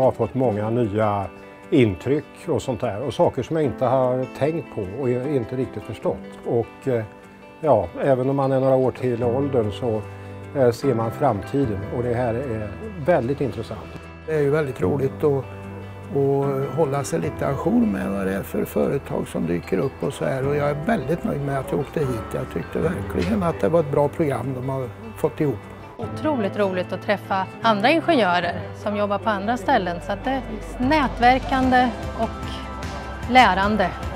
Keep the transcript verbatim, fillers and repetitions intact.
och har fått många nya intryck och sånt där. Och saker som jag inte har tänkt på och inte riktigt förstått. Och ja, även om man är några år till i åldern så ser man framtiden och det här är väldigt intressant. Det är ju väldigt roligt att, att hålla sig lite ajour med vad det är för företag som dyker upp och så här. Och jag är väldigt nöjd med att jag åkte hit. Jag tyckte verkligen att det var ett bra program de har fått ihop. Otroligt roligt att träffa andra ingenjörer som jobbar på andra ställen. Så att det är nätverkande och lärande.